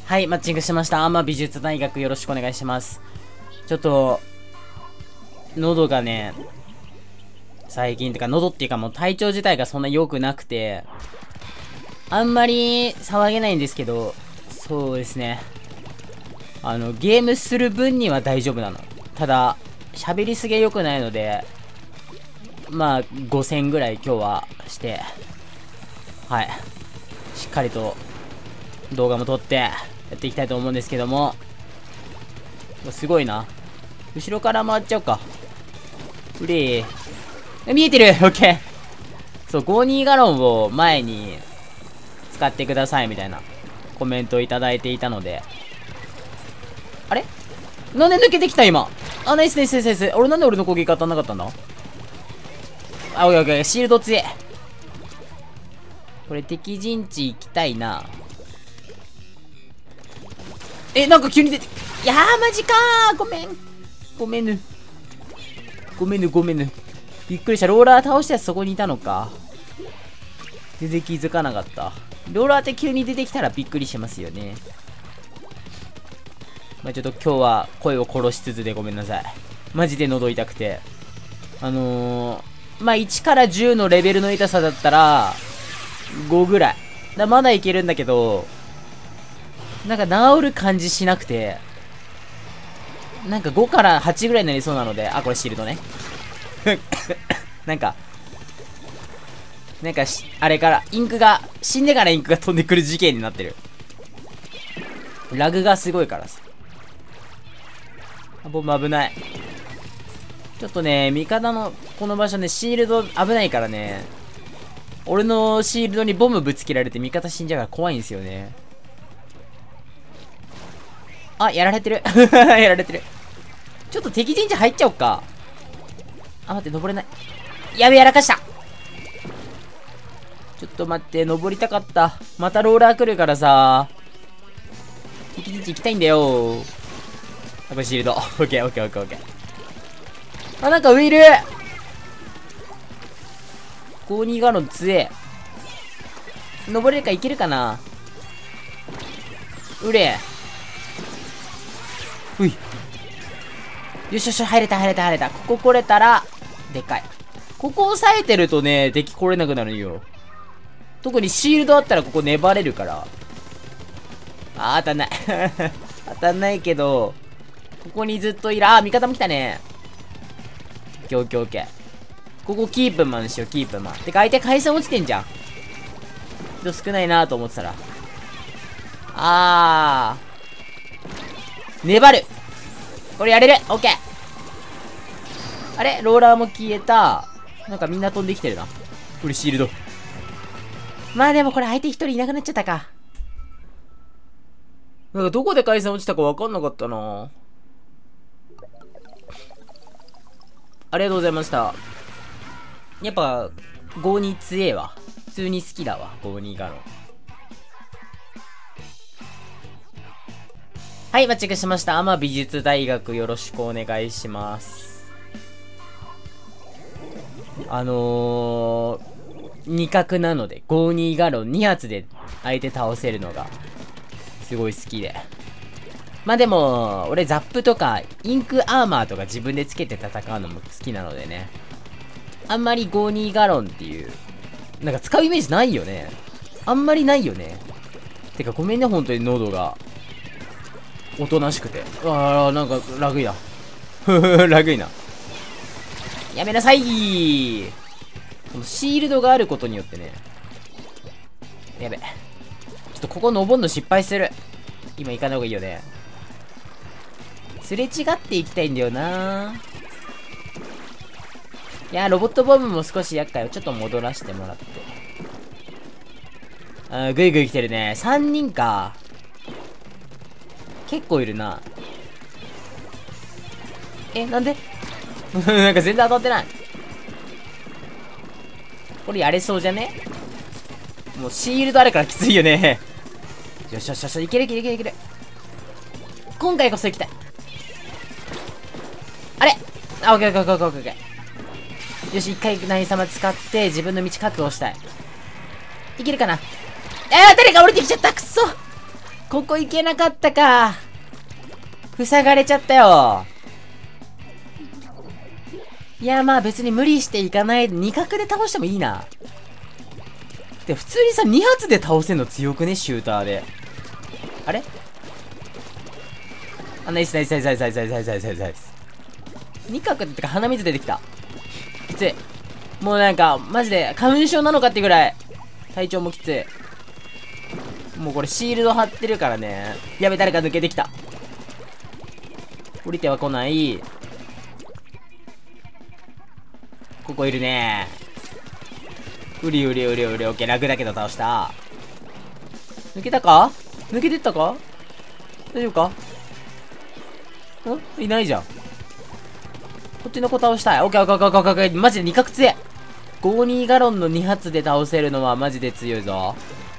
はい、マッチングしました。美術大学よろしくお願いします。ちょっと、喉がね、最近ってか喉っていうかもう体調自体がそんな良くなくて、あんまり騒げないんですけど、そうですね。ゲームする分には大丈夫なの。ただ、喋りすぎは良くないので、まあ、5000ぐらい今日はして、はい。しっかりと動画も撮ってやっていきたいと思うんですけども、すごいな。後ろから回っちゃおうか。うれー。見えてるオッケー。そう、52ガロンを前に使ってくださいみたいなコメントをいただいていたので。あれなんで抜けてきた今。ナイスナイスナイスナイス。俺なんで俺の攻撃当たんなかったんだ。オッケーオッケー。シールド強え。これ敵陣地行きたいな。なんか急に出て、いやーマジかー。ごめん。ごめぬ。ごめぬごめぬ。びっくりした。ローラー倒したやつそこにいたのか。全然気づかなかった。ローラーって急に出てきたらびっくりしますよね。まあ、ちょっと今日は声を殺しつつでごめんなさい。マジで喉痛くて。まあ、1から10のレベルの痛さだったら、5ぐらい。まだいけるんだけど、なんか治る感じしなくて、なんか5から8ぐらいになりそうなので、これシールドね。なんかあれから、インクが、死んでからインクが飛んでくる事件になってる。ラグがすごいからさ。ボム危ない。ちょっとね、味方のこの場所ね、シールド危ないからね。俺のシールドにボムぶつけられて味方死んじゃうから怖いんですよね。やられてる。やられてる。ちょっと敵陣地入っちゃおっか。待って、登れない。やべえ、やらかした。ちょっと待って、登りたかった。またローラー来るからさ。敵陣地行きたいんだよ。これシールド。オッケーオッケーオッケーオッケー。なんか上いる。52ガロン強え。登れるかいけるかな。うれ。うい。よしよし、入れた入れた入れた。ここ来れたら、でかい。ここ押さえてるとね、敵来れなくなるよ。特にシールドあったらここ粘れるから。当たんない。当たんないけど、ここにずっといる。味方も来たね。オッケーオッケーオッケー。ここキープマンしよう、キープマン。てか相手回線落ちてんじゃん。人少ないなと思ってたら。粘る。これやれる。オッケー。あれローラーも消えた。なんかみんな飛んできてるな。これシールド。まあでもこれ相手一人いなくなっちゃったか。なんかどこで回線落ちたか分かんなかったな。ありがとうございました。やっぱ、52強えわ。普通に好きだわ、52ガロン。はい、マッチングしました。美術大学よろしくお願いします。2角なので、52ガロン2発で相手倒せるのが、すごい好きで。まあでも、俺ザップとか、インクアーマーとか自分でつけて戦うのも好きなのでね。あんまり52ガロンっていう、なんか使うイメージないよね。あんまりないよね。てかごめんね、本当に喉が、おとなしくて。なんか、ラグいな。ラグいな。やめなさいー。このシールドがあることによってね。やべ。ちょっとここ登んの失敗する。今行かない方がいいよね。すれ違っていきたいんだよな。いや、ロボットボムも少し厄介をちょっと戻らせてもらって。ぐいぐい来てるね。3人か。結構いるな。なんでなんか全然当たってない。これやれそうじゃね。もうシールドあるからきついよね。よしよしよし、いけるいけるいけるいける。今回こそ行きたい。あれオッケーオッケーオッケーオッケー。よし、一回何様使って自分の道確保したい。いけるかな。誰か降りてきちゃった。くそ。 ここ行けなかったか。塞がれちゃったよ。いや、まあ別に無理していかないで、2角で倒してもいいな。で、普通にさ、2発で倒せんの強くね、シューターで。あれあ、ナイスナイスナイスナイスナイスナイスナイスナイスナイスナイス。2角ってか鼻水出てきた。きつい。もうなんか、マジで花粉症なのかってぐらい、体調もきつい。もうこれシールド貼ってるからね。やべ、誰か抜けてきた。降りては来ない。ここいるね。うりうりうりうり。オッケー、楽だけど倒した。抜けたか？抜けてったか？大丈夫か？いないじゃん。こっちの子倒したい。オッケーオッケーオッケーオッケー。マジで2角強え。52ガロンの2発で倒せるのはマジで強いぞ。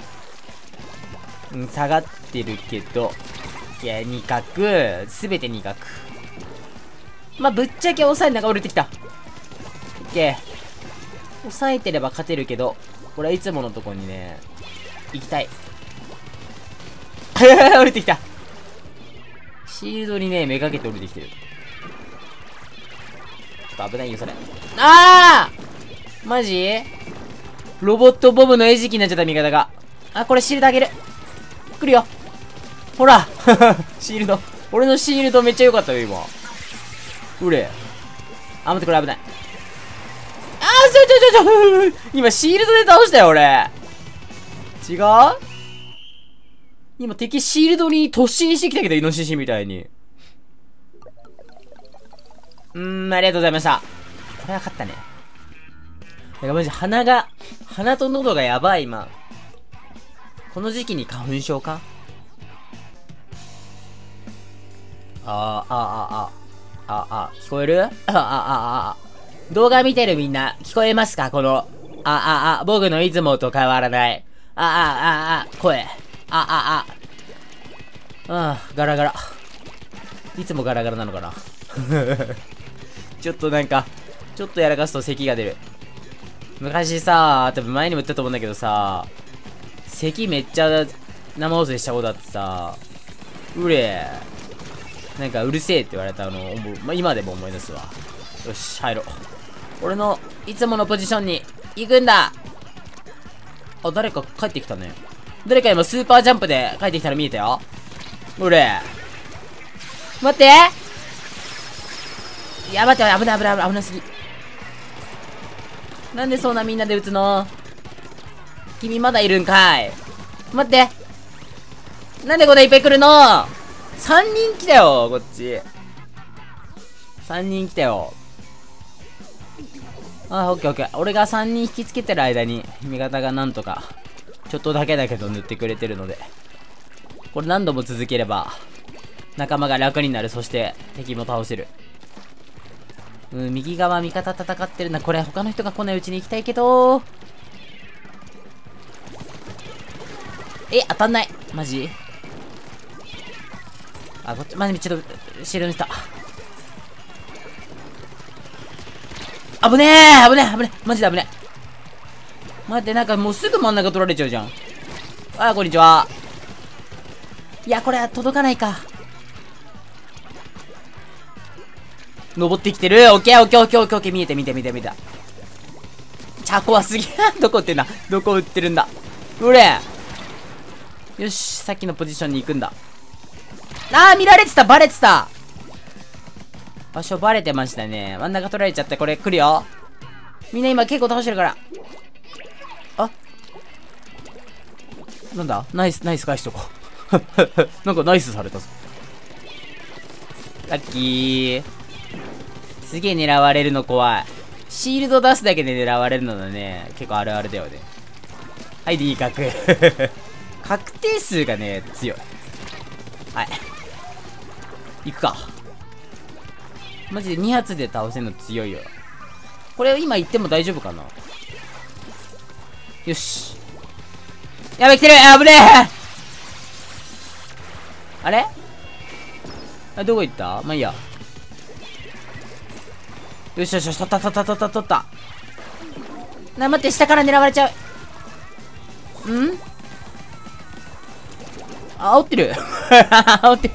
下がってるけど。いや、2角。すべて2角。まあ、ぶっちゃけ抑える中降りてきた。オッケー。抑えてれば勝てるけど、これはいつものとこにね、行きたい。降りてきた。シールドにね、めがけて降りてきてる。ちょっと危ないよ、それ。あーマジロボットボムの餌食になっちゃった味方が。あ、これシールドあげる。来るよ。ほらシールド。俺のシールドめっちゃ良かったよ、今。うれ。あ、待って、これ危ない。あー、今シールドで倒したよ、俺。違う？今敵シールドに突進してきたけど、イノシシみたいに。ありがとうございました。これは勝ったね。なんかマジ鼻と喉がやばい、今。この時期に花粉症か？聞こえる？動画見てるみんな、聞こえますか？この、僕のいつもと変わらない。声。ガラガラ。いつもガラガラなのかなちょっとなんか、ちょっとやらかすと咳が出る。昔さ、多分前にも言ったと思うんだけどさ、咳めっちゃ生放送したことあってさ、なんかうるせえって言われたのを、今でも思い出すわ。よし、入ろう。俺のいつものポジションに行くんだ。あ、誰か帰ってきたね。誰か今スーパージャンプで帰ってきたら見えたよ。待って。いや、待って、危なすぎ。なんでそんなみんなで撃つの？君まだいるんかい。待って。なんでこんないっぱい来るの？ 3 人来たよ、こっち。3人来たよ。オッケーオッケー。俺が3人引きつけてる間に、味方がなんとか、ちょっとだけだけど塗ってくれてるので。これ何度も続ければ、仲間が楽になる。そして、敵も倒せる。右側味方戦ってるな。これ他の人が来ないうちに行きたいけど。当たんない。マジ？こっち、マジちょっと、シールドにした。危ねえマジで危ねえ。待って、なんかもうすぐ真ん中取られちゃうじゃん。こんにちは。いや、これは届かないか。登ってきてる。オッケー。見えた。チャ怖すぎ。どこ撃ってんだ。どこ撃ってるんだ。よし、さっきのポジションに行くんだ。見られてた。バレてた。場所バレてましたね。真ん中取られちゃって、これ来るよ。みんな今結構倒してるから。なんだナイス返しとこう。なんかナイスされたぞ。ラッキー。すげえ狙われるの怖い。シールド出すだけで狙われるのだね。結構あるあるだよね。はい、D 角。確定数がね、強い。はい。行くか。マジで2発で倒せるの強いよ。これ今行っても大丈夫かな？よし。やべ、来てる。危ねえ。あれ？どこ行った？まあいいや。よし、取った。待って、下から狙われちゃう。 煽ってる煽ってる。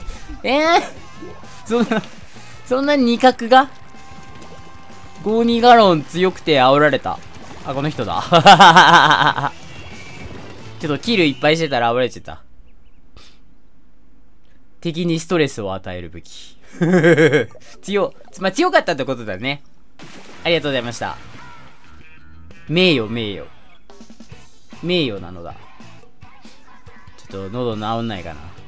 そんな二角が52ガロン強くて煽られた。あ、この人だ。ちょっとキルいっぱいしてたら煽られちゃった。敵にストレスを与える武器。強かったってことだね。ありがとうございました。名誉なのだ。ちょっと喉治んないかな。